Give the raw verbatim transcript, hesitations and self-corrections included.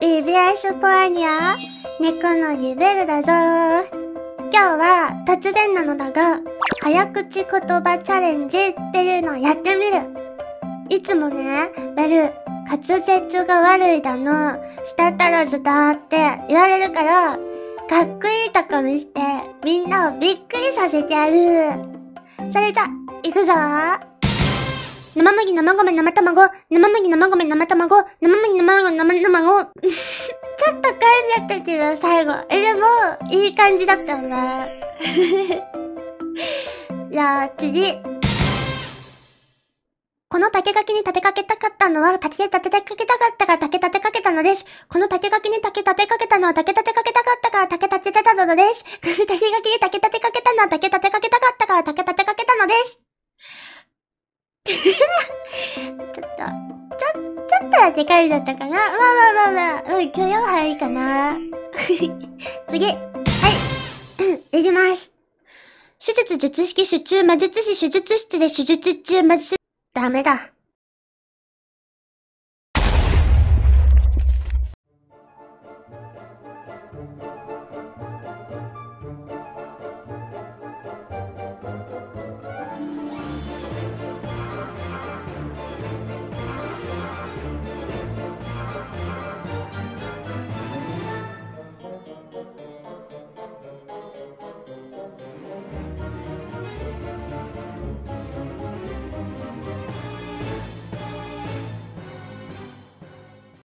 イービーエス ポアニャ、猫のリベルだぞー。今日は突然なのだが、早口言葉チャレンジっていうのをやってみる。いつもね、ベル、滑舌が悪いだの、舌足らずだって言われるから、かっこいいとこ見して、みんなをびっくりさせてやる。それじゃ、いくぞー。生麦、生米、生卵、生麦、生米、生卵、生麦、生米、生卵。ちょっと噛んじゃったけど、最後。え、でも、いい感じだったよね。じゃあ、次。この竹垣に立てかけたかったのは、竹立てかけたかったから竹立てかけたのです。この竹垣に竹立てかけたのは、竹立てかけたかったから竹立てたのです。この竹垣に竹立てかけたのは、竹立てかけたかったから竹立てかけたのです。ちょっと、ちょ、ちょっとだけ狩りだったかな。まあまあまあまあ、うん、許容範囲かな。次。はい。いきます。手術術式手中魔術師手術室で手術中魔術、ダメだ。